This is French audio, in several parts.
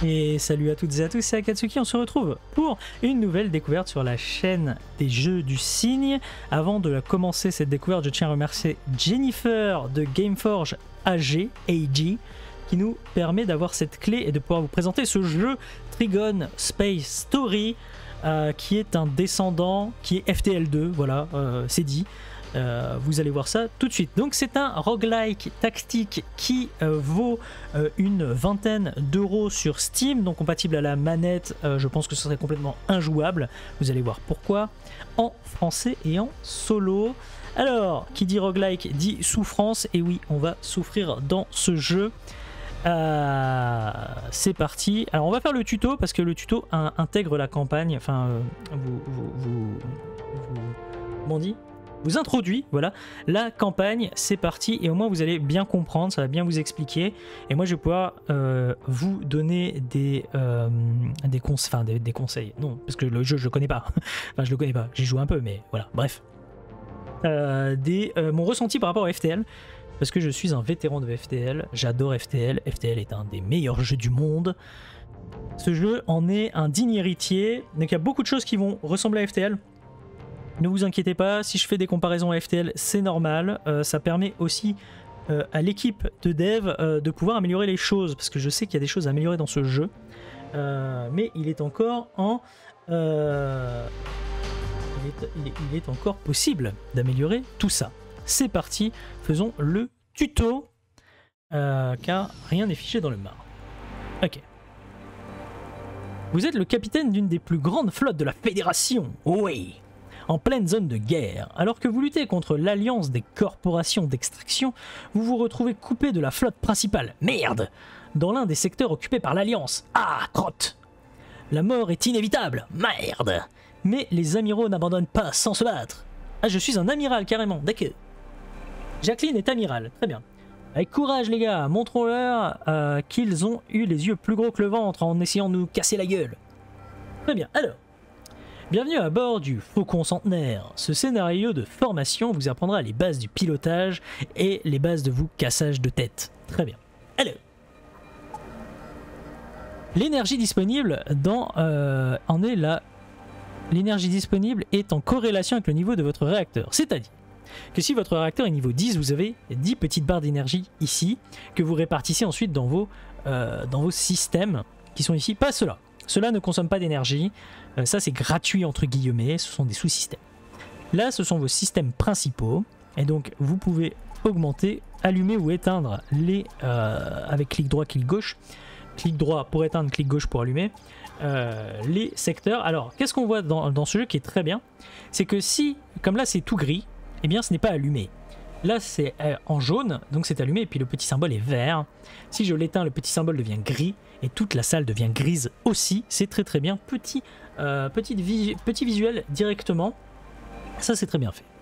Et salut à toutes et à tous, c'est Akatsuki, on se retrouve pour une nouvelle découverte sur la chaîne des jeux du cygne. Avant de commencer cette découverte, je tiens à remercier Jennifer de Gameforge AG, qui nous permet d'avoir cette clé et de pouvoir vous présenter ce jeu Trigon Space Story, qui est un descendant, qui est FTL2, voilà, c'est dit. Vous allez voir ça tout de suite. Donc c'est un roguelike tactique qui vaut une vingtaine d'euros sur Steam, donc compatible à la manette. Je pense que ce serait complètement injouable. Vous allez voir pourquoi, en français et en solo. Alors, qui dit roguelike dit souffrance, et oui, on va souffrir dans ce jeu. C'est parti. Alors on va faire le tuto parce que le tuto intègre la campagne. Enfin, comment on dit ? Vous introduit, voilà, la campagne, c'est parti, et au moins vous allez bien comprendre, ça va bien vous expliquer, et moi je vais pouvoir vous donner des conseils, non, parce que le jeu je le connais pas, enfin je le connais pas, j'y joue un peu, mais voilà, bref, mon ressenti par rapport à FTL, parce que je suis un vétéran de FTL, j'adore FTL, FTL est un des meilleurs jeux du monde, ce jeu en est un digne héritier, donc il y a beaucoup de choses qui vont ressembler à FTL. Ne vous inquiétez pas, si je fais des comparaisons à FTL, c'est normal. Ça permet aussi à l'équipe de dev de pouvoir améliorer les choses, parce que je sais qu'il y a des choses à améliorer dans ce jeu. Mais il est encore en... il est encore possible d'améliorer tout ça. C'est parti, faisons le tuto, car rien n'est fiché dans le marbre. Ok. Vous êtes le capitaine d'une des plus grandes flottes de la Fédération. Oui. En pleine zone de guerre, alors que vous luttez contre l'alliance des corporations d'extraction, vous vous retrouvez coupé de la flotte principale, merde, dans l'un des secteurs occupés par l'alliance. Ah, crotte. La mort est inévitable, merde. Mais les amiraux n'abandonnent pas sans se battre. Ah, je suis un amiral carrément, d'accord. Jacqueline est amiral, très bien. Avec courage les gars, montrons-leur qu'ils ont eu les yeux plus gros que le ventre en essayant de nous casser la gueule. Très bien, alors. Bienvenue à bord du Faucon Centenaire. Ce scénario de formation vous apprendra les bases du pilotage et les bases de vous cassage de tête. Très bien. Alors, l'énergie disponible l'énergie disponible est en corrélation avec le niveau de votre réacteur. C'est-à-dire que si votre réacteur est niveau 10, vous avez 10 petites barres d'énergie ici que vous répartissez ensuite dans vos systèmes qui sont ici. Pas ceux-là. Ceux-là ne consomment pas d'énergie. Ça, c'est gratuit entre guillemets. Ce sont des sous-systèmes. Là, ce sont vos systèmes principaux. Et donc, vous pouvez augmenter, allumer ou éteindre les avec clic droit, clic gauche. Clic droit pour éteindre, clic gauche pour allumer. Les secteurs. Alors, qu'est-ce qu'on voit dans ce jeu qui est très bien? C'est que si, comme là, c'est tout gris, eh bien, ce n'est pas allumé. Là, c'est en jaune, donc c'est allumé, et puis le petit symbole est vert. Si je l'éteins, le petit symbole devient gris, et toute la salle devient grise aussi. C'est très très bien. Petit visuel directement. Ça, c'est très bien fait.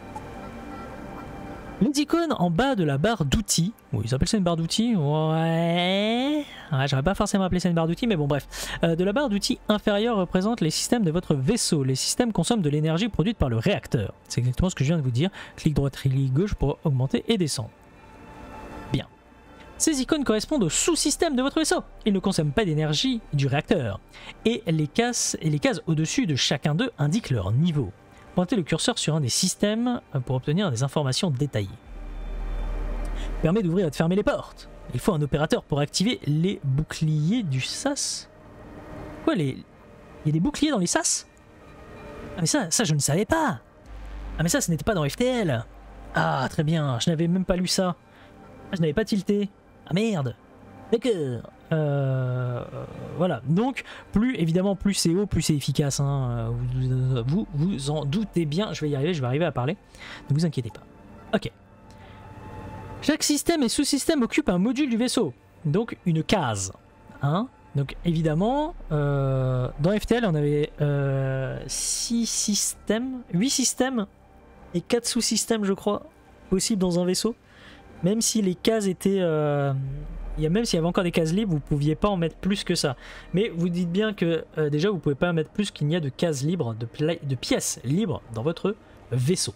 Les icônes en bas de la barre d'outils. Oui, ils appellent ça une barre d'outils. Ouais, j'aurais pas forcément appelé ça une barre d'outils, mais bon, bref. De la barre d'outils inférieure représente les systèmes de votre vaisseau. Les systèmes consomment de l'énergie produite par le réacteur. C'est exactement ce que je viens de vous dire. Clic droit, clic gauche pour augmenter et descendre. Bien. Ces icônes correspondent aux sous-systèmes de votre vaisseau. Ils ne consomment pas d'énergie du réacteur. Et les cases au-dessus de chacun d'eux indiquent leur niveau. Pointez le curseur sur un des systèmes pour obtenir des informations détaillées. Permet d'ouvrir et de fermer les portes. Il faut un opérateur pour activer les boucliers du SAS. Quoi, il y a des boucliers dans les SAS? Ah mais ça je ne savais pas. Ah mais ça ce n'était pas dans FTL. Ah très bien, je n'avais même pas lu ça. Ah, je n'avais pas tilté. Ah merde. D'accord. Voilà, donc évidemment plus c'est haut, plus c'est efficace, hein. Vous en doutez bien, je vais y arriver, je vais arriver à parler, ne vous inquiétez pas. Ok. Chaque système et sous-système occupe un module du vaisseau, donc une case. Hein, donc évidemment, dans FTL on avait 6 systèmes, 8 systèmes et 4 sous-systèmes je crois, possibles dans un vaisseau, même si les cases étaient... même s'il y avait encore des cases libres, vous ne pouviez pas en mettre plus que ça. Mais vous dites bien que déjà, vous ne pouvez pas en mettre plus qu'il n'y a de cases libres, de pièces libres dans votre vaisseau.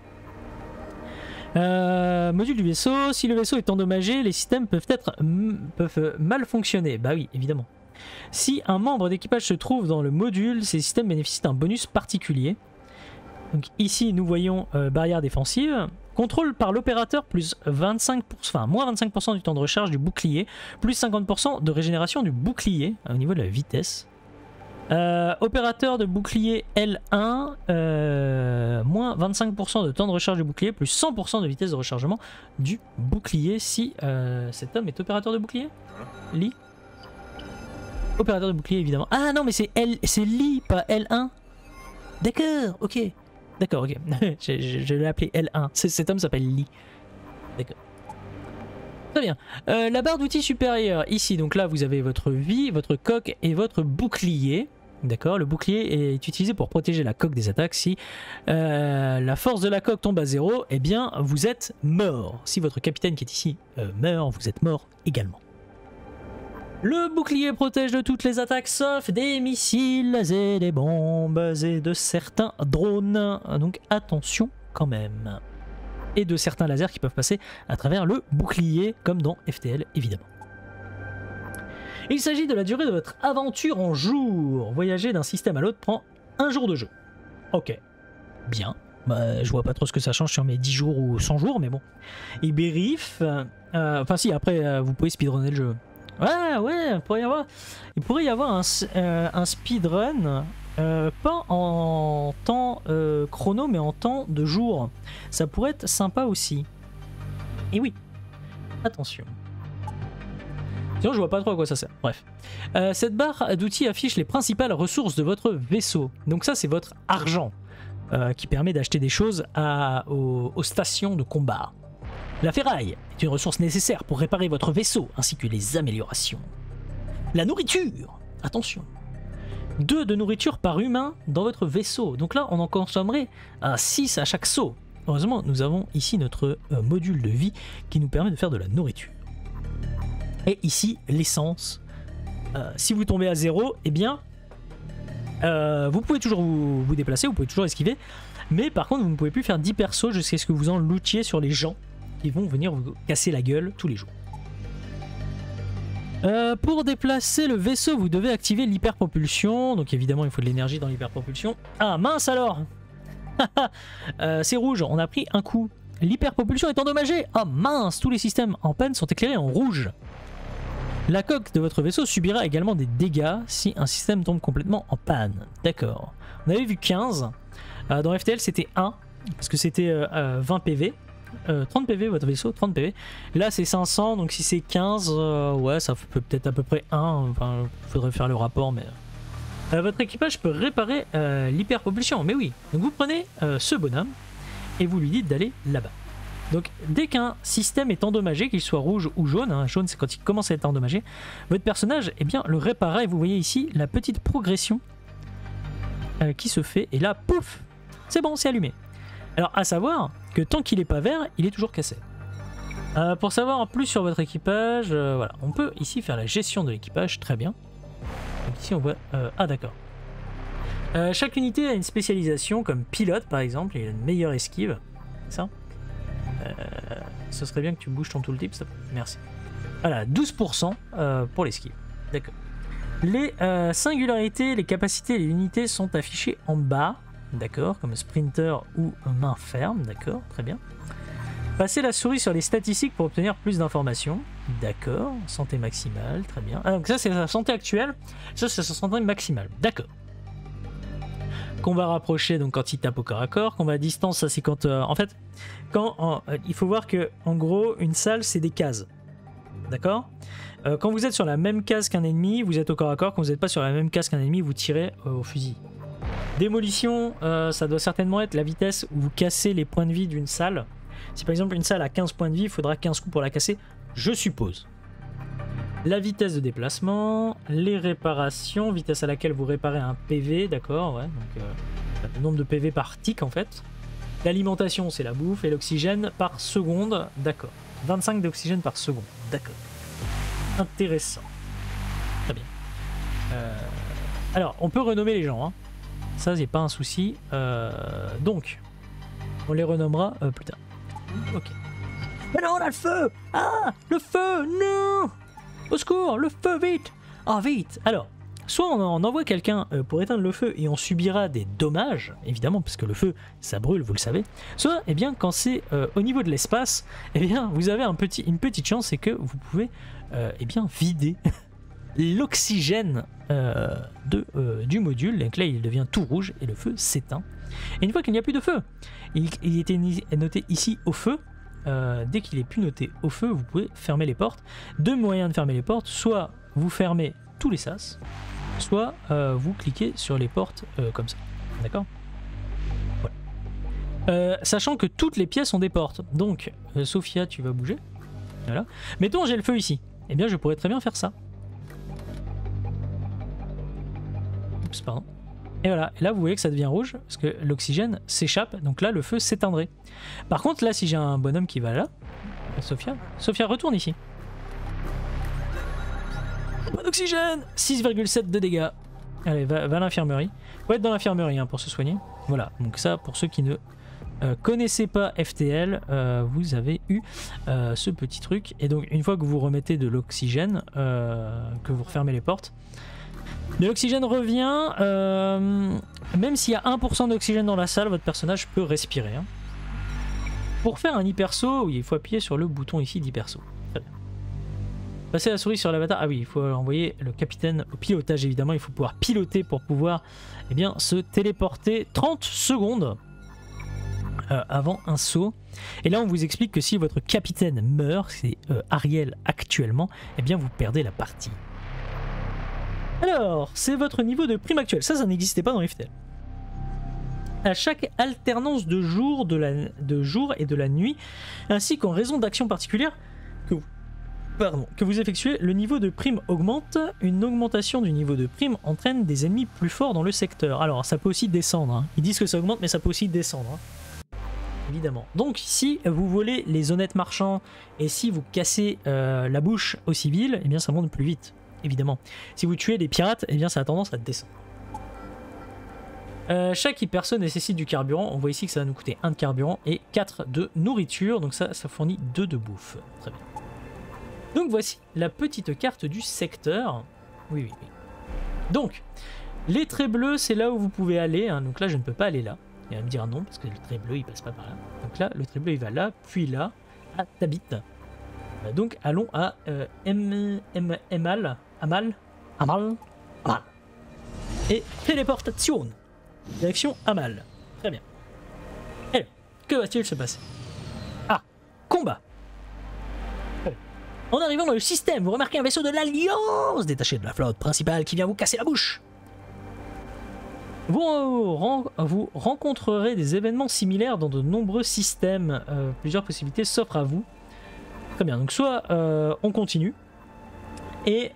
Module du vaisseau. Si le vaisseau est endommagé, les systèmes peuvent mal fonctionner. Bah oui, évidemment. Si un membre d'équipage se trouve dans le module, ces systèmes bénéficient d'un bonus particulier. Donc ici, nous voyons barrière défensive. Contrôle par l'opérateur plus 25%, enfin moins 25% du temps de recharge du bouclier, plus 50% de régénération du bouclier au niveau de la vitesse. Opérateur de bouclier L1, moins 25% de temps de recharge du bouclier, plus 100% de vitesse de rechargement du bouclier si cet homme est opérateur de bouclier. Lee. Opérateur de bouclier évidemment. Ah non mais c'est Lee, pas L1. D'accord, ok. D'accord, ok. je l'ai appelé L1. Cet homme s'appelle Lee. D'accord. Très bien. La barre d'outils supérieure, ici, donc là vous avez votre vie, votre coque et votre bouclier. D'accord, le bouclier est utilisé pour protéger la coque des attaques. Si la force de la coque tombe à 0, eh bien vous êtes mort. Si votre capitaine qui est ici meurt, vous êtes mort également. Le bouclier protège de toutes les attaques sauf des missiles et des bombes et de certains drones. Donc attention quand même. Et de certains lasers qui peuvent passer à travers le bouclier, comme dans FTL évidemment. Il s'agit de la durée de votre aventure en jour. Voyager d'un système à l'autre prend 1 jour de jeu. Ok, bien. Bah, je vois pas trop ce que ça change sur mes 10 jours ou 100 jours, mais bon. Et Bérif, enfin si, après vous pouvez speedrunner le jeu. Ouais, il pourrait y avoir un speedrun. Pas en temps chrono mais en temps de jour. Ça pourrait être sympa aussi. Et oui, attention. Sinon je vois pas trop à quoi ça sert. Bref. Cette barre d'outils affiche les principales ressources de votre vaisseau. Donc ça c'est votre argent qui permet d'acheter des choses aux stations de combat. La ferraille est une ressource nécessaire pour réparer votre vaisseau ainsi que les améliorations. La nourriture, attention. 2 de nourriture par humain dans votre vaisseau. Donc là, on en consommerait 6 à chaque saut. Heureusement, nous avons ici notre module de vie qui nous permet de faire de la nourriture. Et ici, l'essence. Si vous tombez à 0, eh bien, vous pouvez toujours vous déplacer, vous pouvez toujours esquiver. Mais par contre, vous ne pouvez plus faire d'hypersaut jusqu'à ce que vous en lootiez sur les gens qui vont venir vous casser la gueule tous les jours. Pour déplacer le vaisseau, vous devez activer l'hyperpropulsion. Donc évidemment, il faut de l'énergie dans l'hyperpropulsion. Ah mince alors. C'est rouge, on a pris un coup. L'hyperpropulsion est endommagée. Ah mince, tous les systèmes en panne sont éclairés en rouge. La coque de votre vaisseau subira également des dégâts si un système tombe complètement en panne. D'accord. On avait vu 15. Dans FTL, c'était 1, parce que c'était 20 PV. 30 PV votre vaisseau, 30 PV. Là c'est 500, donc si c'est 15, ouais ça peut peut-être à peu près 1, enfin il faudrait faire le rapport, mais... votre équipage peut réparer l'hyperpropulsion, mais oui. Donc vous prenez ce bonhomme et vous lui dites d'aller là-bas. Donc dès qu'un système est endommagé, qu'il soit rouge ou jaune, hein, jaune c'est quand il commence à être endommagé, votre personnage eh bien, le réparera et vous voyez ici la petite progression qui se fait, et là pouf, c'est bon, c'est allumé. Alors à savoir que tant qu'il n'est pas vert, il est toujours cassé. Pour savoir en plus sur votre équipage, voilà, on peut ici faire la gestion de l'équipage, très bien. Donc ici on voit... ah d'accord. Chaque unité a une spécialisation, comme pilote par exemple, il a une meilleure esquive. Ça. Ce serait bien que tu bouges ton tooltip, s'il te plaît. Merci. Voilà, 12% pour l'esquive. D'accord. Les singularités, les capacités et les unités sont affichées en bas. D'accord, comme sprinter ou main ferme, d'accord, très bien. Passez la souris sur les statistiques pour obtenir plus d'informations. D'accord, santé maximale, très bien. Ah, donc ça c'est sa santé actuelle, ça c'est sa santé maximale, d'accord. Combat rapproché, donc quand il tape au corps à corps. Combat à distance, ça c'est quand... en fait, il faut voir que en gros, une salle c'est des cases. D'accord. Quand vous êtes sur la même case qu'un ennemi, vous êtes au corps à corps. Quand vous n'êtes pas sur la même case qu'un ennemi, vous tirez au fusil. Démolition, ça doit certainement être la vitesse où vous cassez les points de vie d'une salle. Si par exemple une salle a 15 points de vie, il faudra 15 coups pour la casser, je suppose. La vitesse de déplacement, les réparations, vitesse à laquelle vous réparez un PV, d'accord, ouais, donc le nombre de PV par tick en fait. L'alimentation, c'est la bouffe, et l'oxygène par seconde, d'accord. 25 d'oxygène par seconde, d'accord. Intéressant. Très bien. Alors, on peut renommer les gens, hein. Ça, c'est pas un souci. Donc, on les renommera plus tard. Ok. Mais non, on a le feu! Ah! Le feu! Non! Au secours! Le feu, vite! Ah, vite! Alors, soit on envoie quelqu'un pour éteindre le feu et on subira des dommages, évidemment, parce que le feu, ça brûle, vous le savez. Soit, eh bien, quand c'est au niveau de l'espace, eh bien, vous avez une petite chance, c'est que vous pouvez, eh bien, vider l'oxygène du module. Donc là, il devient tout rouge et le feu s'éteint. Et une fois qu'il n'y a plus de feu, il était noté ici au feu. Dès qu'il est plus noté au feu, vous pouvez fermer les portes. Deux moyens de fermer les portes, soit vous fermez tous les sas, soit vous cliquez sur les portes comme ça. D'accord? Voilà. Sachant que toutes les pièces ont des portes. Donc, Sophia, tu vas bouger. Voilà. Mettons, j'ai le feu ici. Eh bien, je pourrais très bien faire ça. Oups, pardon. Et voilà, et là vous voyez que ça devient rouge parce que l'oxygène s'échappe, donc là le feu s'éteindrait. Par contre là si j'ai un bonhomme qui va là, Sophia retourne ici. Pas d'oxygène, 6,7 de dégâts. Allez, va à l'infirmerie. Faut être dans l'infirmerie hein, pour se soigner. Voilà, donc ça pour ceux qui ne connaissez pas FTL, vous avez eu ce petit truc. Et donc une fois que vous remettez de l'oxygène, que vous refermez les portes, de l'oxygène revient, même s'il y a 1% d'oxygène dans la salle, votre personnage peut respirer. Hein. Pour faire un hyper saut, oui, il faut appuyer sur le bouton ici d'hyper saut. Très bien. Passer la souris sur l'avatar. Ah oui, il faut envoyer le capitaine au pilotage évidemment. Il faut pouvoir piloter pour pouvoir eh bien, se téléporter 30 secondes avant un saut. Et là on vous explique que si votre capitaine meurt, c'est Ariel actuellement, eh bien vous perdez la partie. Alors, c'est votre niveau de prime actuel. Ça n'existait pas dans FTL. À chaque alternance de jour, et de la nuit, ainsi qu'en raison d'actions particulières que vous effectuez, le niveau de prime augmente. Une augmentation du niveau de prime entraîne des ennemis plus forts dans le secteur. Alors, ça peut aussi descendre. Hein. Ils disent que ça augmente, mais ça peut aussi descendre. Hein. Évidemment. Donc, si vous volez les honnêtes marchands et si vous cassez la bouche aux civils, eh bien, ça monte plus vite. Évidemment. Si vous tuez des pirates, eh bien ça a tendance à descendre. Chaque hypersaut nécessite du carburant. On voit ici que ça va nous coûter 1 de carburant et 4 de nourriture. Donc ça fournit 2 de bouffe. Très bien. Donc voici la petite carte du secteur. Oui. Donc, les traits bleus, c'est là où vous pouvez aller. Hein. Donc là, je ne peux pas aller là. Il va me dire non, parce que le trait bleu, il passe pas par là. Donc là, le trait bleu, il va là, puis là, à Tabit. Donc allons à Amal. Et téléportation. Direction Amal. Très bien. Alors, que va-t-il se passer? Ah, combat. En arrivant dans le système, vous remarquez un vaisseau de l'Alliance détaché de la flotte principale qui vient vous casser la bouche. Vous rencontrerez des événements similaires dans de nombreux systèmes. Plusieurs possibilités s'offrent à vous. Très bien, donc soit on continue, et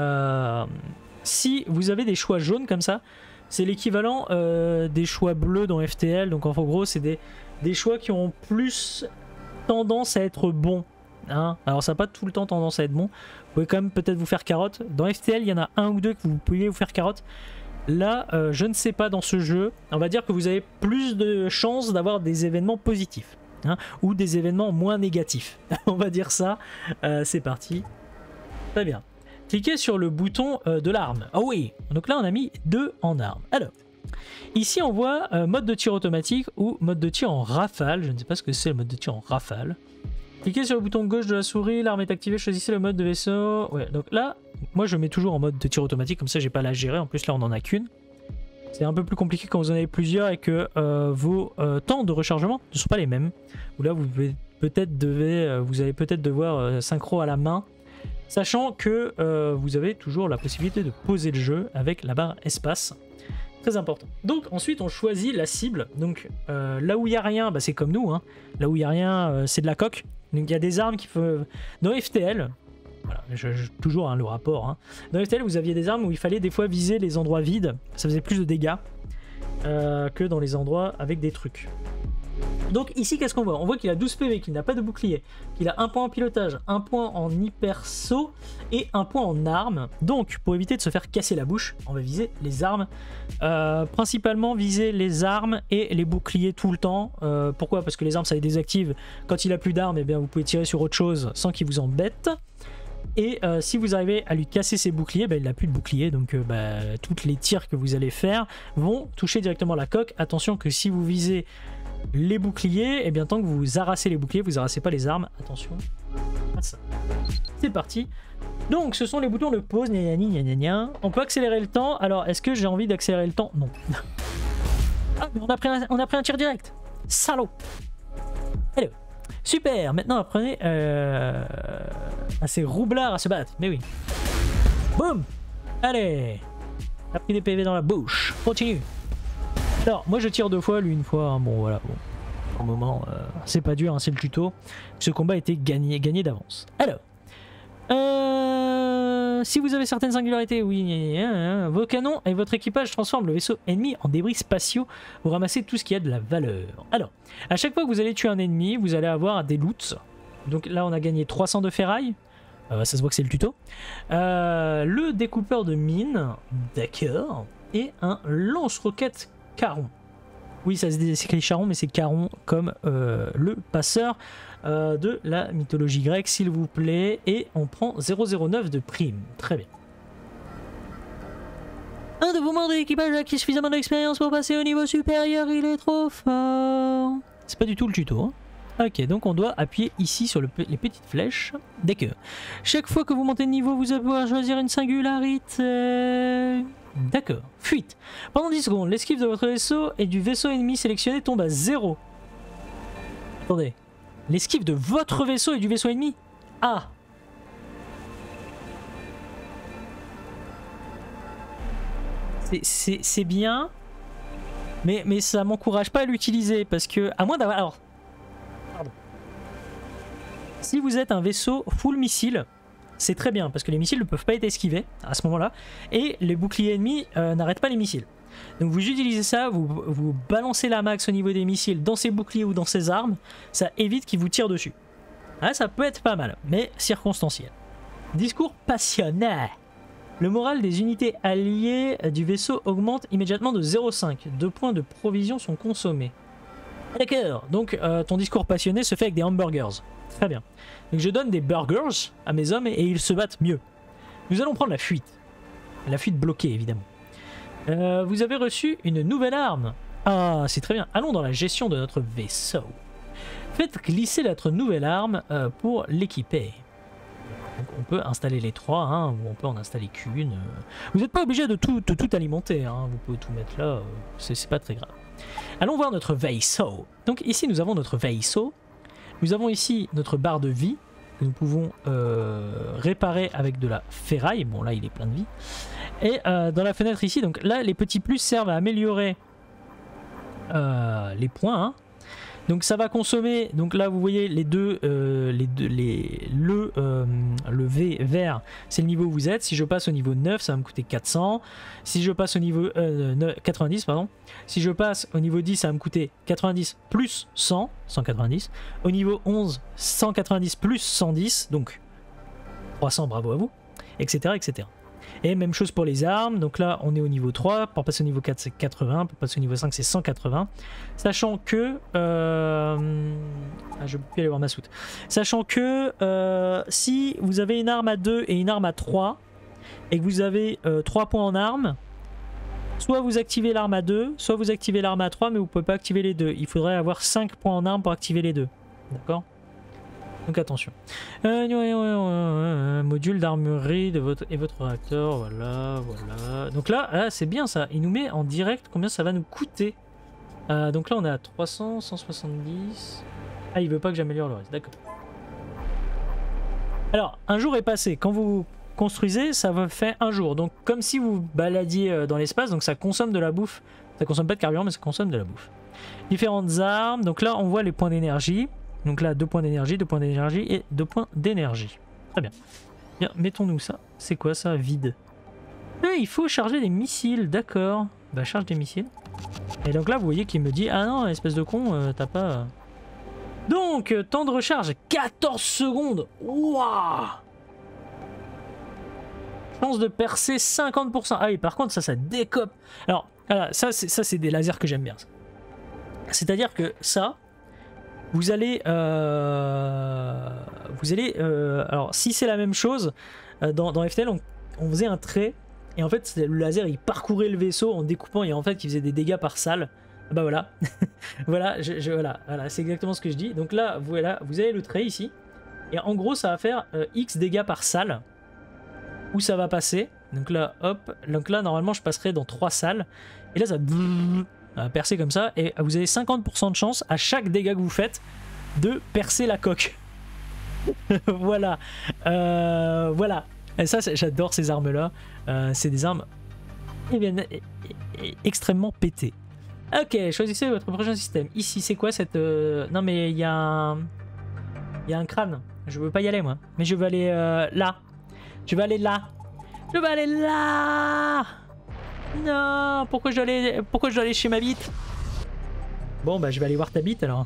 si vous avez des choix jaunes comme ça, c'est l'équivalent des choix bleus dans FTL, donc en gros c'est des choix qui ont plus tendance à être bons. Hein. Alors ça n'a pas tout le temps tendance à être bon, vous pouvez quand même peut-être vous faire carotte. Dans FTL il y en a un ou deux que vous pouvez vous faire carotte. Là je ne sais pas, dans ce jeu, on va dire que vous avez plus de chances d'avoir des événements positifs. Hein, ou des événements moins négatifs. On va dire ça. C'est parti. Très bien. Cliquez sur le bouton de l'arme. Oh oui. Donc là, on a mis 2 en arme. Alors, ici, on voit mode de tir automatique ou mode de tir en rafale. Je ne sais pas ce que c'est le mode de tir en rafale. Cliquez sur le bouton gauche de la souris. L'arme est activée. Choisissez le mode de vaisseau. Ouais, donc là, moi, je mets toujours en mode de tir automatique. Comme ça, j'ai pas à la gérer. En plus, là, on en a qu'une. C'est un peu plus compliqué quand vous en avez plusieurs et que vos temps de rechargement ne sont pas les mêmes. Ou là, vous allez peut-être devoir synchro à la main, sachant que vous avez toujours la possibilité de poser le jeu avec la barre espace. Très important. Donc ensuite, on choisit la cible. Donc là où il n'y a rien, bah, c'est comme nous. Hein. Là où il n'y a rien, c'est de la coque. Donc il y a des armes qui peuvent... Dans FTL... Voilà, toujours hein, le rapport. Hein. Dans FTL, vous aviez des armes où il fallait des fois viser les endroits vides. Ça faisait plus de dégâts que dans les endroits avec des trucs. Donc ici, qu'est-ce qu'on voit? On voit qu'il a 12 PV, qu'il n'a pas de bouclier, qu'il a 1 point en pilotage, 1 point en hyper saut et 1 point en arme. Donc, pour éviter de se faire casser la bouche, on va viser les armes. Principalement viser les armes et les boucliers tout le temps. Pourquoi? Parce que les armes, ça les désactive. Quand il a plus d'armes, eh bien, vous pouvez tirer sur autre chose sans qu'il vous embête. Et si vous arrivez à lui casser ses boucliers, il n'a plus de bouclier, donc toutes les tirs que vous allez faire vont toucher directement la coque. Attention que si vous visez les boucliers, et bien tant que vous harassez les boucliers, vous harassez pas les armes. Attention à ça. C'est parti. Donc ce sont les boutons de pause. On peut accélérer le temps. Alors est-ce que j'ai envie d'accélérer le temps? Non. Ah, mais on a pris un tir direct. Salaud. Allez. Super. Maintenant apprenez à ces roublards à se battre. Mais oui. Boum. Allez. A pris des PV dans la bouche. Continue. Alors, moi je tire 2 fois, lui 1 fois. Hein. Bon, voilà. Bon. Pour le moment, c'est pas dur, hein, c'est le tuto. Ce combat a été gagné d'avance. Alors. Si vous avez certaines singularités, oui, vos canons et votre équipage transforment le vaisseau ennemi en débris spatiaux. Vous ramassez tout ce qui a de la valeur. Alors, à chaque fois que vous allez tuer un ennemi, vous allez avoir des loots. Donc là, on a gagné 300 de ferraille. Ça se voit que c'est le tuto. Le découpeur de mines, d'accord. Et un lance-roquette Charon. Oui, ça s'écrit Charon, mais c'est Charon comme le passeur de la mythologie grecque, s'il vous plaît. Et on prend 009 de prime. Très bien. Un de vos membres de l'équipage a acquis suffisamment d'expérience pour passer au niveau supérieur. Il est trop fort. C'est pas du tout le tuto, hein. Ok, donc on doit appuyer ici sur les petites flèches. D'accord. Chaque fois que vous montez de niveau, vous allez pouvoir choisir une singularité. D'accord. Fuite. Pendant 10 secondes, l'esquive de votre vaisseau et du vaisseau ennemi sélectionné tombe à 0. Attendez. L'esquive de votre vaisseau et du vaisseau ennemi? Ah. C'est bien. Mais ça m'encourage pas à l'utiliser parce que, à moins d'avoir... Alors, pardon. Si vous êtes un vaisseau full missile, c'est très bien parce que les missiles ne peuvent pas être esquivés à ce moment-là et les boucliers ennemis n'arrêtent pas les missiles. Donc vous utilisez ça, vous balancez la max au niveau des missiles dans ces boucliers ou dans ces armes, ça évite qu'ils vous tirent dessus. Ah, ça peut être pas mal, mais circonstanciel. Discours passionnant. Le moral des unités alliées du vaisseau augmente immédiatement de 0,5. 2 points de provision sont consommés. D'accord, donc ton discours passionné se fait avec des hamburgers. Très bien. Donc je donne des burgers à mes hommes et ils se battent mieux. Nous allons prendre la fuite. La fuite bloquée, évidemment. Vous avez reçu une nouvelle arme. Ah, c'est très bien. Allons dans la gestion de notre vaisseau. Faites glisser notre nouvelle arme pour l'équiper. Donc on peut installer les 3, hein, ou on peut en installer qu'une. Vous n'êtes pas obligé de tout alimenter, hein, vous pouvez tout mettre là, c'est pas très grave. Allons voir notre vaisseau. Donc ici nous avons notre vaisseau. Nous avons ici notre barre de vie que nous pouvons réparer avec de la ferraille. Bon là il est plein de vie. Et dans la fenêtre ici, donc là les petits plus servent à améliorer les points. Hein. Donc ça va consommer, donc là vous voyez le V vert, c'est le niveau où vous êtes. Si je passe au niveau 9, ça va me coûter 400. Si je passe au niveau 90, pardon. Si je passe au niveau 10, ça va me coûter 90 plus 100, 190. Au niveau 11, 190 plus 110, donc 300, bravo à vous, etc. etc. Et même chose pour les armes, donc là on est au niveau 3, pour passer au niveau 4 c'est 80, pour passer au niveau 5 c'est 180, sachant que... je peux plus aller voir ma soute. Sachant que si vous avez une arme à 2 et une arme à 3, et que vous avez 3 points en arme, soit vous activez l'arme à 2, soit vous activez l'arme à 3, mais vous ne pouvez pas activer les deux. Il faudrait avoir 5 points en arme pour activer les deux. D'accord ? Donc attention. Module d'armurerie de votre réacteur, voilà. Donc là c'est bien ça. Il nous met en direct combien ça va nous coûter. Donc là on est à 300, 170. Ah, il veut pas que j'améliore le reste, d'accord. Alors, un jour est passé. Quand vous construisez, ça va faire un jour. Donc comme si vous baladiez dans l'espace, donc ça consomme de la bouffe. Ça consomme pas de carburant, mais ça consomme de la bouffe. Différentes armes. Donc là on voit les points d'énergie. Donc là, 2 points d'énergie, 2 points d'énergie et 2 points d'énergie. Très bien. Bien, mettons-nous ça. C'est quoi ça? Vide. Il faut charger des missiles, d'accord. Bah, charge des missiles. Et donc là, vous voyez qu'il me dit, ah non, espèce de con, t'as pas... Donc, temps de recharge, 14 secondes. Wouah! Chance de percer 50%. Ah oui, par contre, ça décope. Alors, voilà, ça c'est des lasers que j'aime bien. C'est-à-dire que ça... vous allez... alors, si c'est la même chose, dans FTL, on faisait un trait, et en fait, le laser, il parcourait le vaisseau en découpant, et en fait, il faisait des dégâts par salle. Bah voilà, voilà, voilà, c'est exactement ce que je dis. Donc là, voilà, vous avez le trait ici, et en gros, ça va faire X dégâts par salle, où ça va passer. Donc là, hop, donc là, normalement, je passerai dans 3 salles, et là, ça va percer comme ça, et vous avez 50% de chance à chaque dégât que vous faites de percer la coque. Voilà, voilà. Et ça, j'adore ces armes-là. C'est des armes extrêmement pétées. Ok, choisissez votre prochain système. Ici, c'est quoi cette... Non, mais il y a un... Il y a un crâne. Je veux pas y aller, moi. Mais je veux aller là. Je veux aller là. Je veux aller là. Non, pourquoi je dois aller chez ma bite? Bon, bah, je vais aller voir ta bite, alors.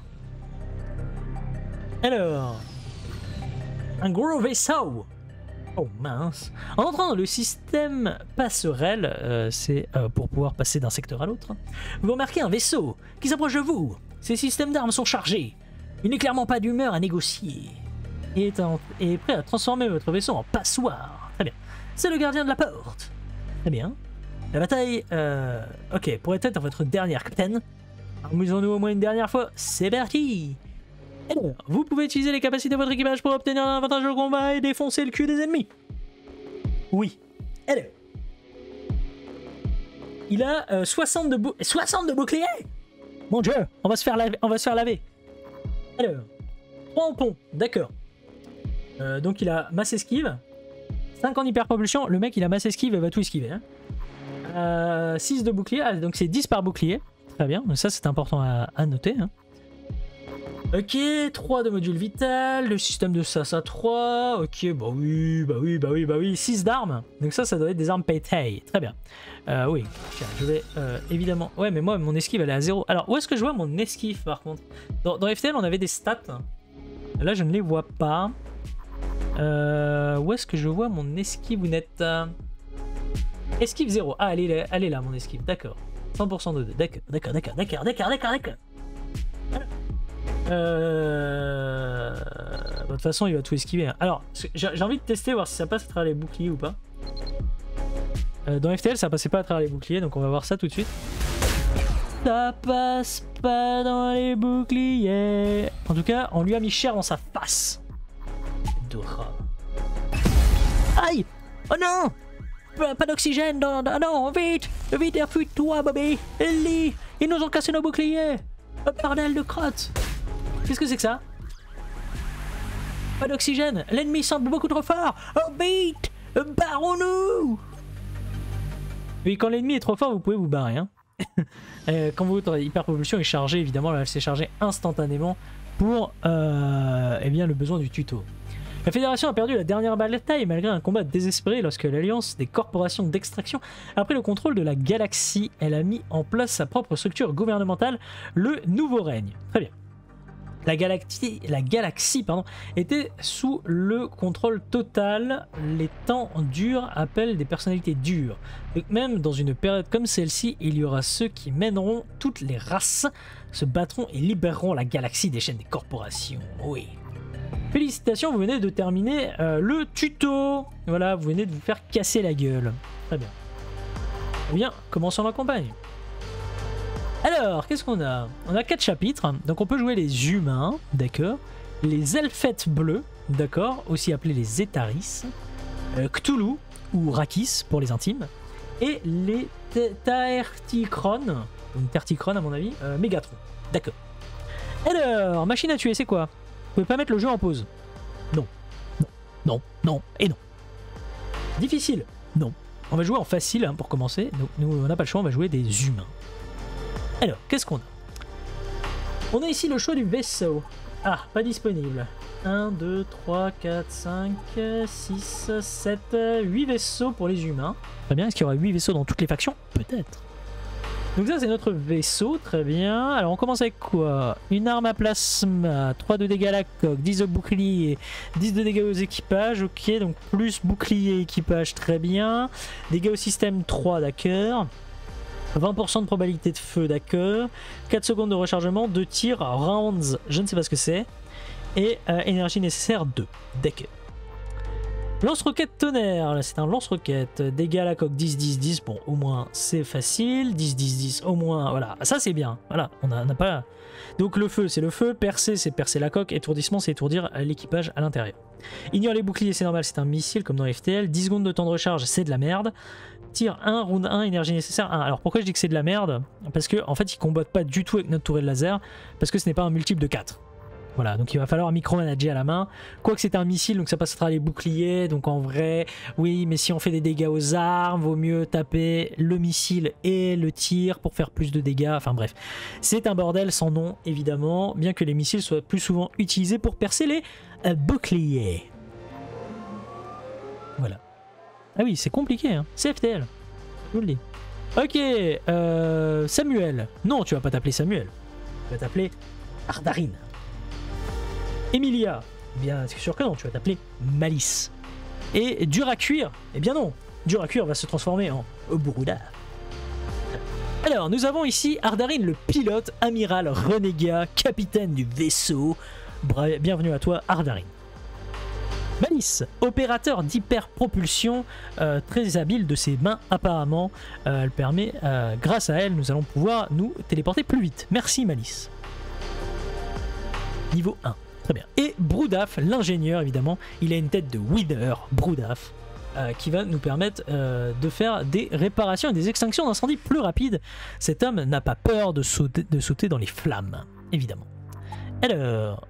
Alors... Un gros vaisseau. Oh mince. En entrant dans le système passerelle, c'est pour pouvoir passer d'un secteur à l'autre, vous remarquez un vaisseau qui s'approche de vous. Ces systèmes d'armes sont chargés. Il n'est clairement pas d'humeur à négocier. Et est prêt à transformer votre vaisseau en passoire. Très bien. C'est le gardien de la porte. Très bien. La bataille... Ok, pourrait être votre dernière, capitaine. Amusons-nous au moins une dernière fois. C'est parti. Alors, vous pouvez utiliser les capacités de votre équipage pour obtenir un avantage au combat et défoncer le cul des ennemis. Oui. Alors. Il a 60 de boucliers. Mon dieu, on va se faire laver. Alors, 3 en pont, d'accord. Donc il a masse esquive. 5 en hyperpropulsion. Le mec il a masse esquive et va tout esquiver. Hein. 6 de bouclier, donc c'est 10 par bouclier. Très bien, ça c'est important à noter. Hein. Ok, 3 de module vital, le système de SAS à 3, ok, bah oui, 6 d'armes, donc ça doit être des armes paytay, très bien. Oui, tiens, je vais évidemment... Ouais, mais moi, mon esquive, elle est à 0. Alors, où est-ce que je vois mon esquive, par contre? Dans FTL, on avait des stats, là, je ne les vois pas. Où est-ce que je vois mon esquive? Vous n'êtes... Esquive 0, ah, elle est là, mon esquive, d'accord. 100% de 2, d'accord. De toute façon, il va tout esquiver. Hein. Alors, j'ai envie de tester, voir si ça passe à travers les boucliers ou pas. Dans FTL, ça passait pas à travers les boucliers, donc on va voir ça tout de suite. Ça passe pas dans les boucliers. En tout cas, on lui a mis cher dans sa face. Dora. Aïe! Oh non! Pas d'oxygène dans... Ah non, vite! Vite, fuis-toi, Bobby! Ellie! Ils nous ont cassé nos boucliers! Oh, bordel de crotte! Qu'est-ce que c'est que ça? Pas d'oxygène! L'ennemi semble beaucoup trop fort! Oh, vite! Barrons-nous! Oui, quand l'ennemi est trop fort, vous pouvez vous barrer. Hein. Quand votre hyperpropulsion est chargée, évidemment, elle s'est chargée instantanément pour eh bien, le besoin du tuto. La Fédération a perdu la dernière bataille malgré un combat désespéré lorsque l'Alliance des corporations d'extraction a pris le contrôle de la galaxie. Elle a mis en place sa propre structure gouvernementale, le Nouveau Règne. Très bien. La galaxie était sous le contrôle total. Les temps durs appellent des personnalités dures. Donc même dans une période comme celle-ci, il y aura ceux qui mèneront toutes les races, se battront et libéreront la galaxie des chaînes des corporations. Oui. Félicitations, vous venez de terminer le tuto. Voilà, vous venez de vous faire casser la gueule. Très bien. Eh bien, commençons la campagne. Alors, qu'est-ce qu'on a? On a 4 chapitres, donc on peut jouer les humains, d'accord, les elfettes bleues, d'accord, aussi appelés les Zetaris, Cthulhu, ou Rakis pour les intimes, et les Taerticron, donc Terticron à mon avis, Mégatron, d'accord. Alors, machine à tuer, c'est quoi? Vous pouvez pas mettre le jeu en pause. Non, non, non, non, et non. Difficile, non. On va jouer en facile hein, pour commencer, donc nous on n'a pas le choix, on va jouer des humains. Alors, qu'est-ce qu'on a? On a ici le choix du vaisseau. Ah, pas disponible. 1, 2, 3, 4, 5, 6, 7, 8 vaisseaux pour les humains. Très bien, est-ce qu'il y aura 8 vaisseaux dans toutes les factions? Peut-être. Donc ça, c'est notre vaisseau, très bien. Alors, on commence avec quoi? Une arme à plasma, 3 de dégâts à la coque, 10 de bouclier, 10 de dégâts aux équipages, ok, donc plus bouclier équipage, très bien. Dégâts au système 3, d'accord. 20% de probabilité de feu, d'accord. 4 secondes de rechargement, 2 tirs, rounds, je ne sais pas ce que c'est. Et énergie nécessaire 2, d'accord. Lance-roquette tonnerre, là c'est un lance-roquette. Dégâts à la coque 10-10-10, bon au moins c'est facile. 10-10-10 au moins, voilà, ça c'est bien. Voilà, on n'a pas... Donc le feu c'est le feu, percer c'est percer la coque, étourdissement c'est étourdir l'équipage à l'intérieur. Ignore les boucliers c'est normal, c'est un missile comme dans FTL. 10 secondes de temps de recharge c'est de la merde. Tir 1, round 1, énergie nécessaire 1. Alors pourquoi je dis que c'est de la merde? Parce que en fait ils combattent pas du tout avec notre tourelle laser, parce que ce n'est pas un multiple de 4. Voilà, donc il va falloir micromanager à la main. Quoique c'est un missile, donc ça passera les boucliers. Donc en vrai, oui, mais si on fait des dégâts aux armes, vaut mieux taper le missile et le tir pour faire plus de dégâts. Enfin bref, c'est un bordel sans nom, évidemment, bien que les missiles soient plus souvent utilisés pour percer les boucliers. Voilà. Ah oui, c'est compliqué, hein. C'est FTL. Je vous le dis. Ok, Samuel. Non, tu vas pas t'appeler Samuel. Tu vas t'appeler Ardarin. Emilia, bien sûr que non, tu vas t'appeler Malice. Et dur à cuire, eh bien non, dur à cuire va se transformer en Brouda. Alors, nous avons ici Ardarin, le pilote, amiral, renégat, capitaine du vaisseau. Bienvenue à toi, Ardarin. Malice, opérateur d'hyperpropulsion, très habile de ses mains apparemment. Elle permet, grâce à elle, nous allons pouvoir nous téléporter plus vite. Merci Malice. Niveau 1. Très bien. Et Broudaf, l'ingénieur, évidemment, il a une tête de winner, Broudaf, qui va nous permettre de faire des réparations et des extinctions d'incendie plus rapides. Cet homme n'a pas peur de sauter dans les flammes, évidemment. Alors,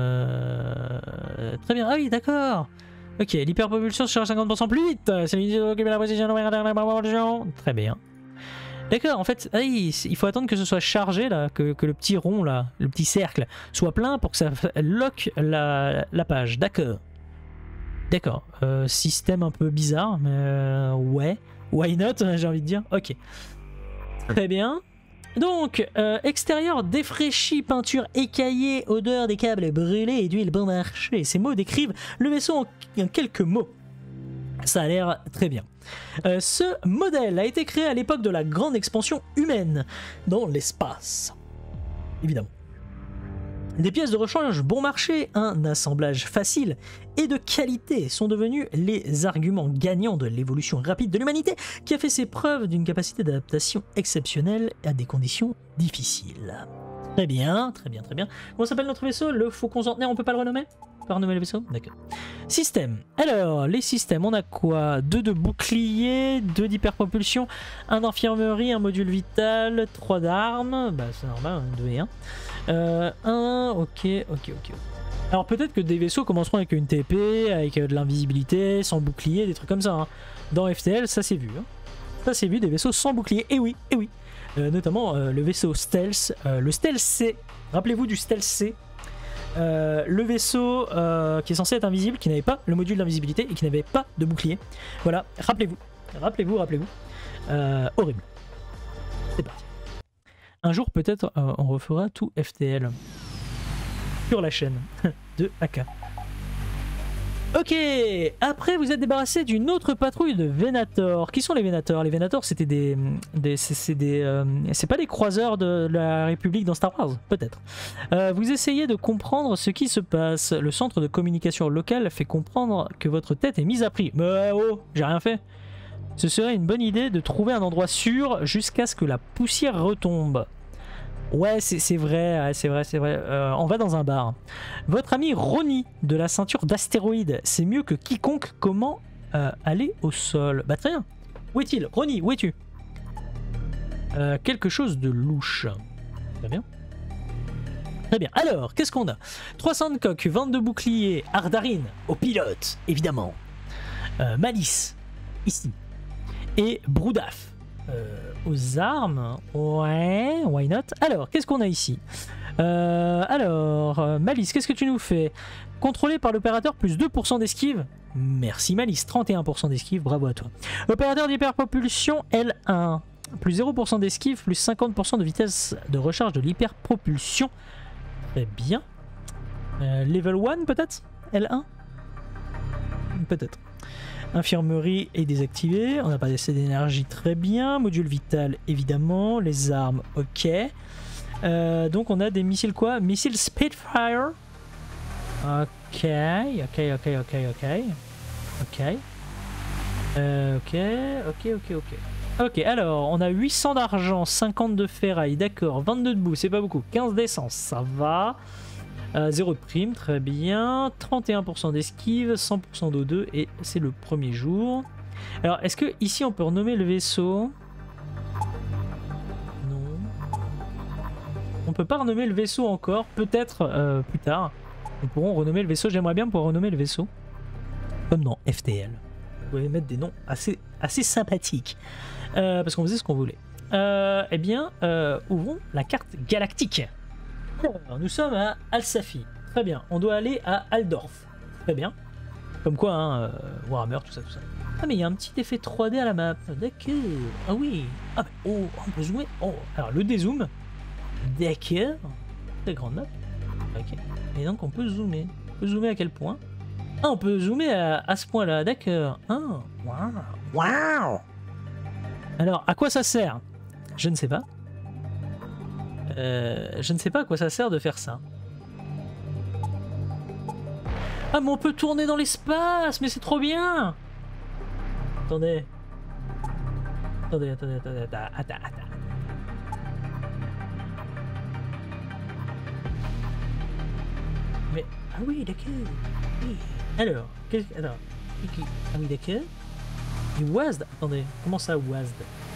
très bien. Ah oui, d'accord. Ok, l'hyperpropulsion se charge 50% plus vite. C'est l'unité d'occuper la position. Très bien. D'accord, en fait, il faut attendre que ce soit chargé, là, que le petit rond, là, le petit cercle, soit plein pour que ça lock la page. D'accord. D'accord. Système un peu bizarre, mais ouais. Why not, j'ai envie de dire. Ok. Très bien. Donc, extérieur défraîchi, peinture écaillée, odeur des câbles brûlés et d'huile bon marché. Ces mots décrivent le vaisseau en quelques mots. Ça a l'air très bien. Ce modèle a été créé à l'époque de la grande expansion humaine dans l'espace. Évidemment. Des pièces de rechange bon marché, un assemblage facile et de qualité sont devenus les arguments gagnants de l'évolution rapide de l'humanité qui a fait ses preuves d'une capacité d'adaptation exceptionnelle à des conditions difficiles. Très bien, très bien, très bien. Comment s'appelle notre vaisseau? Le Faucon Centenaire, on peut pas le renommer? Pas renommer le vaisseau? D'accord. Système. Alors, les systèmes, on a quoi? 2 de bouclier, 2 d'hyperpropulsion, 1 d'infirmerie, 1 module vital, 3 d'armes. Bah, c'est normal, 2 et 1. 1, ok. Alors, peut-être que des vaisseaux commenceront avec une TP, avec de l'invisibilité, sans bouclier, des trucs comme ça. Hein. Dans FTL, ça s'est vu. Hein. Ça s'est vu, des vaisseaux sans bouclier. Et oui, et oui. Notamment le vaisseau Stealth, le Stealth C. Rappelez-vous du Stealth C. Le vaisseau qui est censé être invisible, qui n'avait pas le module d'invisibilité et qui n'avait pas de bouclier. Voilà, rappelez-vous. Horrible. C'est parti. Un jour, peut-être, on refera tout FTL sur la chaîne de AK. Ok, après vous êtes débarrassé d'une autre patrouille de Venator. Qui sont les Venators? Les Venators c'était c'est pas des croiseurs de la République dans Star Wars, peut-être. Vous essayez de comprendre ce qui se passe. Le centre de communication local fait comprendre que votre tête est mise à prix. Mais oh, j'ai rien fait. Ce serait une bonne idée de trouver un endroit sûr jusqu'à ce que la poussière retombe. Ouais, c'est vrai, c'est vrai. On va dans un bar. Votre ami Ronnie de la ceinture d'astéroïdes, c'est mieux que quiconque. Comment aller au sol? Bah très bien. Où est-il? Ronnie, où es-tu? Quelque chose de louche. Très bien. Très bien. Alors, qu'est-ce qu'on a? 300 de coque, 22 boucliers, Ardarin, au pilote, évidemment. Malice, ici. Et Broudaf. Aux armes, ouais, why not? Alors, qu'est-ce qu'on a ici? Malice, qu'est-ce que tu nous fais? Contrôlé par l'opérateur, plus 2% d'esquive. Merci Malice, 31% d'esquive, bravo à toi. Opérateur d'hyperpropulsion L1, plus 0% d'esquive, plus 50% de vitesse de recharge de l'hyperpropulsion. Très bien. Level 1 peut-être? L1? Peut-être. Infirmerie est désactivée. On n'a pas d'essai d'énergie, très bien. Module vital, évidemment. Les armes, ok. Donc on a des missiles quoi? Missiles Spitfire. Ok. Ok, alors on a 800 d'argent, 50 de ferraille, d'accord, 22 de boue, c'est pas beaucoup, 15 d'essence, ça va. 0 de prime, très bien. 31% d'esquive, 100% d'O2 et c'est le premier jour. Alors, est-ce que ici on peut renommer le vaisseau? Non. On peut pas renommer le vaisseau encore, peut-être plus tard. Nous pourrons renommer le vaisseau, j'aimerais bien pouvoir renommer le vaisseau. Comme dans FTL. Vous pouvez mettre des noms assez sympathiques. Parce qu'on faisait ce qu'on voulait. Eh bien, ouvrons la carte galactique. Alors, nous sommes à Al-Safi. Très bien. On doit aller à Aldorf. Très bien. Comme quoi, hein, Warhammer, tout ça, tout ça. Ah, mais il y a un petit effet 3D à la map. D'accord. Ah oui. Ah, mais, oh, on peut zoomer. Oh, alors le dézoom. D'accord. Très grande map. Ok. Et donc, on peut zoomer. On peut zoomer à quel point? Ah, on peut zoomer à ce point-là. D'accord. Ah, waouh. Waouh. Alors, à quoi ça sert? Je ne sais pas. Je ne sais pas à quoi ça sert de faire ça. Ah, mais on peut tourner dans l'espace, mais c'est trop bien. Attendez. Attends. Mais, ah oui, d'accord. Oui. Alors, alors, ah oui, d'accord. Du WASD. Attendez, comment ça, WASD?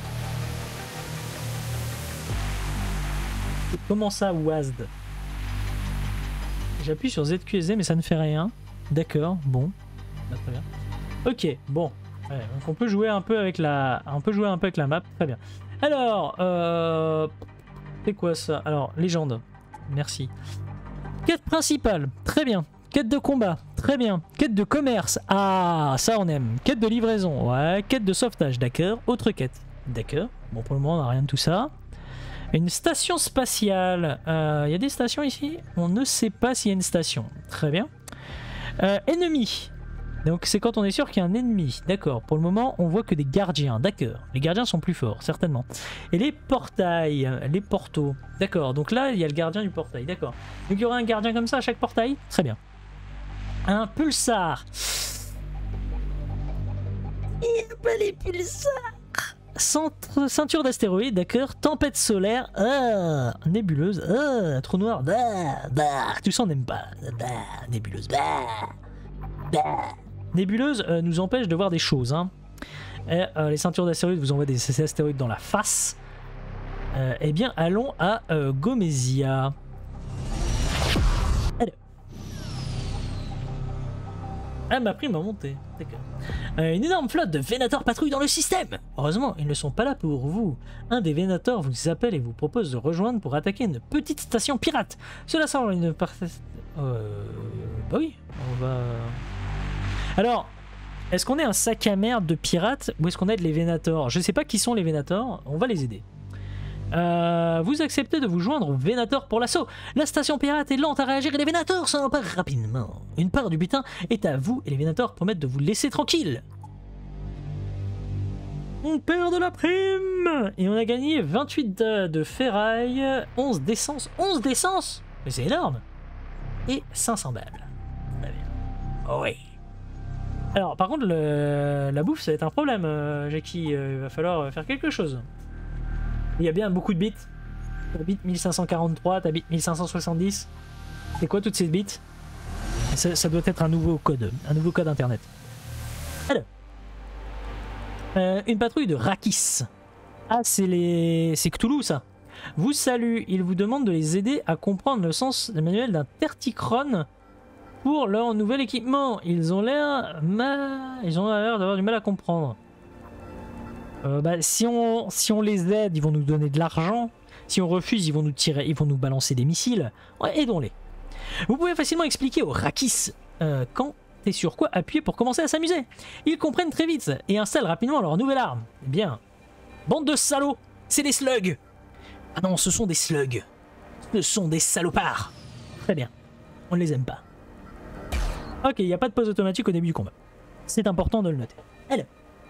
Comment ça, WASD? J'appuie sur ZQSD mais ça ne fait rien. D'accord, bon. Très bien. Ok, bon. Ouais, donc on peut jouer un peu avec la map, très bien. Alors, c'est quoi ça? Alors, légende. Merci. Quête principale, très bien. Quête de combat, très bien. Quête de commerce, ah, ça on aime. Quête de livraison, ouais. Quête de sauvetage, d'accord. Autre quête, d'accord. Bon, pour le moment, on n'a rien de tout ça. Une station spatiale. Il y a des stations ici? On ne sait pas s'il y a une station. Très bien. Ennemi. Donc c'est quand on est sûr qu'il y a un ennemi. D'accord. Pour le moment, on voit que des gardiens. D'accord. Les gardiens sont plus forts, certainement. Et les portails. Les portaux. D'accord. Donc là, il y a le gardien du portail. D'accord. Donc il y aura un gardien comme ça à chaque portail? Très bien. Un pulsar. Il n'y a pas les pulsars. Ceinture d'astéroïdes, d'accord. Tempête solaire, nébuleuse, trou noir, tout ça on n'aime pas. Nébuleuse, nébuleuse nous empêche de voir des choses. Hein. Et, les ceintures d'astéroïdes vous envoient des astéroïdes dans la face. Eh bien, allons à Gomesia. Alors. Ah, ma prime a monté. D'accord. Une énorme flotte de Venator patrouille dans le système. Heureusement, ils ne sont pas là pour vous. Un des Venator vous appelle et vous propose de rejoindre pour attaquer une petite station pirate. Cela semble une parfaite... bah oui, on va... Alors, est-ce qu'on est un sac à merde de pirates ou est-ce qu'on aide les Venator? Je sais pas qui sont les Venator, on va les aider. Vous acceptez de vous joindre aux Venator pour l'assaut. La station pirate est lente à réagir et les Venator s'en emparent rapidement. Une part du butin est à vous et les Venator promettent de vous laisser tranquille. On perd de la prime et on a gagné 28 de ferraille, 11 d'essence. 11 d'essence? Mais c'est énorme. Et 500 balles. Très bien. Oh oui. Alors par contre la bouffe ça va être un problème, Jackie. Il va falloir faire quelque chose. Il y a bien beaucoup de bits. T'habites 1543, t'habites 1570. C'est quoi toutes ces bits? Ça doit être un nouveau code internet. Alors. Une patrouille de Rakis. Ah, c'est Cthulhu ça. Vous salue. Il vous demande de les aider à comprendre le sens des manuels d'un Terticron pour leur nouvel équipement. Ils ont l'air d'avoir du mal à comprendre. Si on les aide, ils vont nous donner de l'argent. Si on refuse, ils vont nous tirer, ils vont nous balancer des missiles. Ouais, aidons-les. Vous pouvez facilement expliquer aux Rakis quand et sur quoi appuyer pour commencer à s'amuser. Ils comprennent très vite et installent rapidement leur nouvelle arme. Eh bien, bande de salauds, c'est des slugs. Ah non, ce sont des slugs. Ce sont des salopards. Très bien, on ne les aime pas. Ok, il n'y a pas de pause automatique au début du combat. C'est important de le noter. Alors.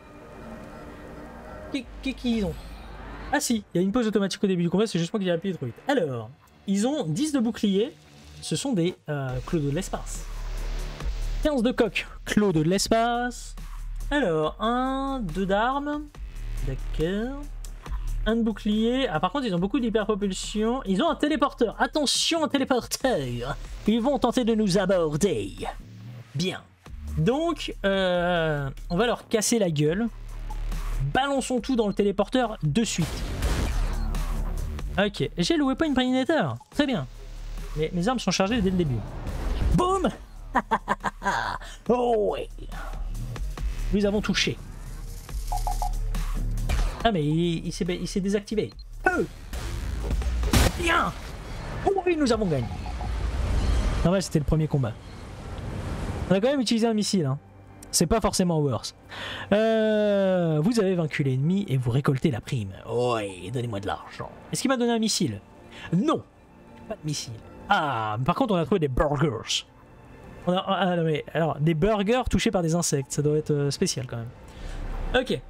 Qu'est-ce qu'ils ont? Ah si, il y a une pause automatique au début du combat, c'est juste moi qui ai appuyé trop vite. Alors, ils ont 10 de bouclier, ce sont des clodos de l'espace. 15 de coq, clodos de l'espace. Alors, 1, 2 d'armes. D'accord. 1 de bouclier. Ah, par contre, ils ont beaucoup d'hyperpropulsion. Ils ont un téléporteur. Attention, un téléporteur. Ils vont tenter de nous aborder. Bien. Donc, on va leur casser la gueule. Balançons tout dans le téléporteur de suite. Ok, j'ai le Weapon Impregnator. Très bien. Mes armes sont chargées dès le début. Boum. Oh oui. Nous avons touché. Ah mais il s'est désactivé. Bien. Oh oui, nous avons gagné. Normal, c'était le premier combat. On a quand même utilisé un missile, hein. C'est pas forcément worse. Vous avez vaincu l'ennemi et vous récoltez la prime. Oui, donnez-moi de l'argent. Est-ce qu'il m'a donné un missile? Non, pas de missile. Ah, par contre, on a trouvé des burgers. Ah non mais, alors, des burgers touchés par des insectes, ça doit être spécial quand même. Ok.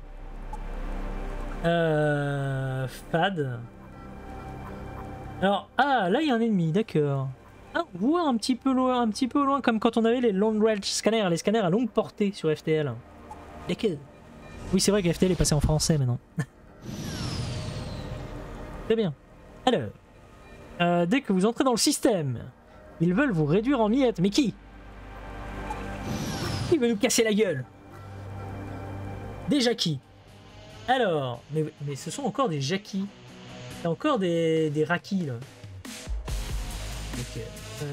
Fad. Alors, ah, là il y a un ennemi, d'accord. Ah, on voit un petit peu au loin, comme quand on avait les long range scanners, les scanners à longue portée sur FTL. Lesquels? Oui, c'est vrai que FTL est passé en français maintenant. Très bien. Alors, dès que vous entrez dans le système, ils veulent vous réduire en miettes. Mais qui? Qui veut nous casser la gueule? Des Jackies. Alors, mais ce sont encore des Jackies. Il y a encore des Rakis là. Ok.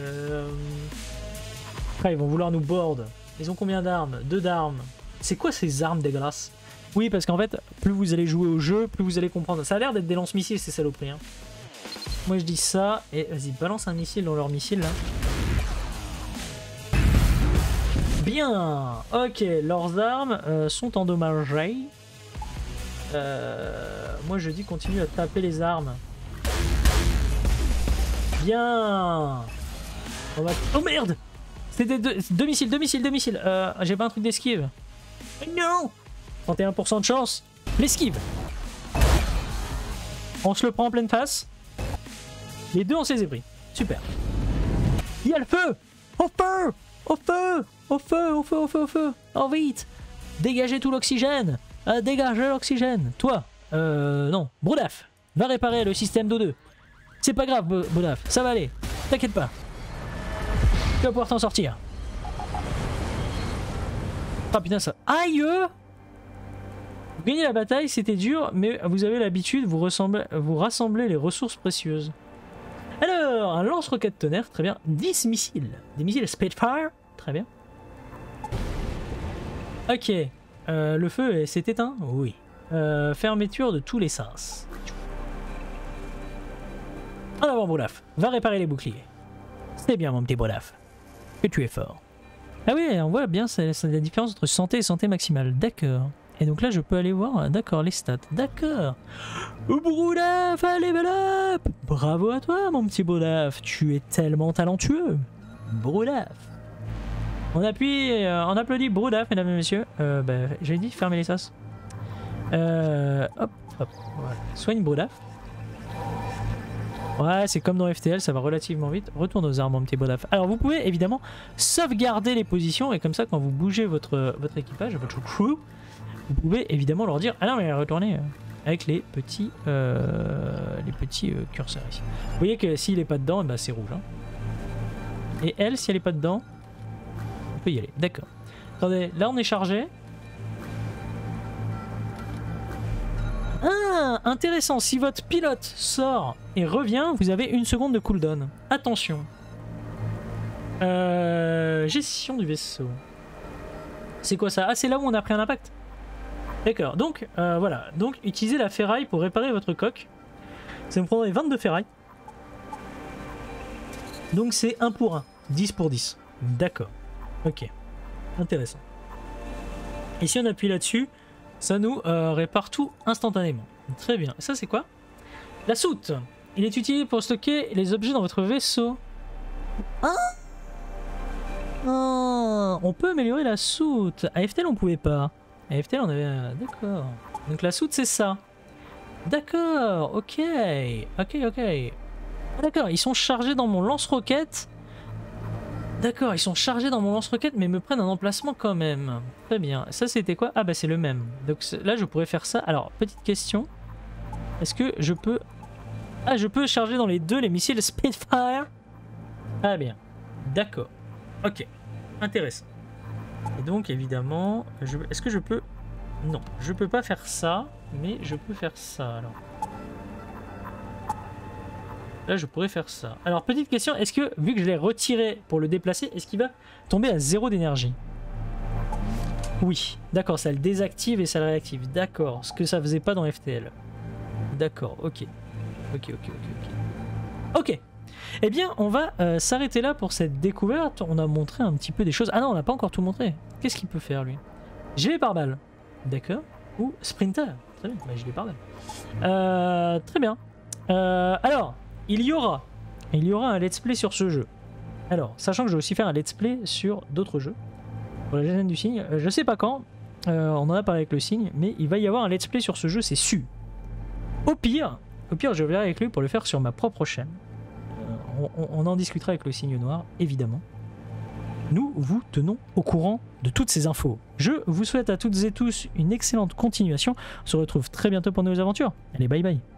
Après, ils vont vouloir nous board. Ils ont combien d'armes? 2 d'armes. C'est quoi ces armes dégueulasses? Oui, parce qu'en fait, plus vous allez jouer au jeu, plus vous allez comprendre. Ça a l'air d'être des lance-missiles, ces saloperies. Hein. Moi, je dis ça. Et vas-y, balance un missile dans leur missile, là. Bien. Ok, leurs armes sont endommagées. Moi, je dis continue à taper les armes. Bien. On va... Oh merde! C'était deux missiles. J'ai pas un truc d'esquive. Non! 31% de chance. L'esquive. On se le prend en pleine face. Les deux on s'est pris. Super. Il y a le feu! Au feu! Au feu! Au feu! Au feu! Au feu! Au feu! Oh vite! Dégagez tout l'oxygène! Dégagez l'oxygène! Toi! Non. Broudaf! Va réparer le système d'O2. C'est pas grave, Broudaf. Ça va aller. T'inquiète pas. Tu vas pouvoir t'en sortir. Ah putain ça... Aïe! Vous gagnez la bataille, c'était dur, mais vous avez l'habitude, vous rassemblez les ressources précieuses. Alors, un lance-roquette tonnerre, très bien. 10 missiles. Des missiles Spitfire, très bien. Ok. Le feu s'est éteint? Oui. Fermeture de tous les sens. En avant, Broudaf. Va réparer les boucliers. C'est bien, mon petit Broudaf. Que tu es fort. Ah oui, on voit bien c'est la différence entre santé et santé maximale. D'accord. Et donc là, je peux aller voir, d'accord, les stats. D'accord. Broudaf, allez, level up! Bravo à toi, mon petit Broudaf. Tu es tellement talentueux. Broudaf. On applaudit Broudaf, mesdames et messieurs. J'ai dit fermer les sas. Hop, hop, voilà. Soigne Broudaf. Ouais, c'est comme dans FTL, ça va relativement vite. Retourne aux armes, mon petit Broudaf. Alors, vous pouvez évidemment sauvegarder les positions et comme ça, quand vous bougez votre équipage, votre crew, vous pouvez évidemment leur dire: ah non, mais retournez avec les petits curseurs ici. Vous voyez que s'il n'est pas dedans, bah, c'est rouge. Hein. Et elle, si elle n'est pas dedans, on peut y aller. D'accord. Attendez, là on est chargé. Ah, intéressant. Si votre pilote sort et revient, vous avez 1 seconde de cooldown. Attention. Gestion du vaisseau. C'est quoi ça? Ah, c'est là où on a pris un impact. D'accord. Donc, voilà. Donc, utilisez la ferraille pour réparer votre coque. Ça me prendrait 22 ferrailles. Donc, c'est 1 pour 1. 10 pour 10. D'accord. Ok. Intéressant. Et si on appuie là-dessus, ça nous répare tout instantanément. Très bien. Ça, c'est quoi? La soute. Il est utilisé pour stocker les objets dans votre vaisseau. Ah, Ah, on peut améliorer la soute. À FTL on pouvait pas. À FTL on avait... D'accord. Donc la soute c'est ça. D'accord, ok. Ok. D'accord, ils sont chargés dans mon lance-roquette. D'accord, ils sont chargés dans mon lance-roquette mais me prennent un emplacement quand même. Très bien. Ça c'était quoi? Ah bah c'est le même. Donc là je pourrais faire ça. Alors, petite question. Est-ce que je peux... Ah, je peux charger dans les deux les missiles Spitfire? Ah bien. D'accord. Ok. Intéressant. Et donc évidemment... Est-ce que je peux... Non, je peux pas faire ça. Mais je peux faire ça alors. Là, je pourrais faire ça. Alors, petite question, est-ce que, vu que je l'ai retiré pour le déplacer, est-ce qu'il va tomber à 0 d'énergie? Oui. D'accord, ça le désactive et ça le réactive. D'accord, ce que ça faisait pas dans FTL. D'accord, ok. Ok. Eh bien, on va s'arrêter là pour cette découverte. On a montré un petit peu des choses. Ah non, on n'a pas encore tout montré. Qu'est-ce qu'il peut faire, lui? Gilet pare-balles. D'accord. Ou Sprinter. Très bien, bah, gilet pare-balles. Très bien. Alors... Il y aura un let's play sur ce jeu. Alors, sachant que je vais aussi faire un let's play sur d'autres jeux. Pour la chaîne du cygne, je sais pas quand, on en a parlé avec le cygne, mais il va y avoir un let's play sur ce jeu, c'est sûr. Au pire, je verrai avec lui pour le faire sur ma propre chaîne. On en discutera avec le cygne noir, évidemment. Nous vous tenons au courant de toutes ces infos. Je vous souhaite à toutes et tous une excellente continuation. On se retrouve très bientôt pour de nouvelles aventures. Allez, bye bye.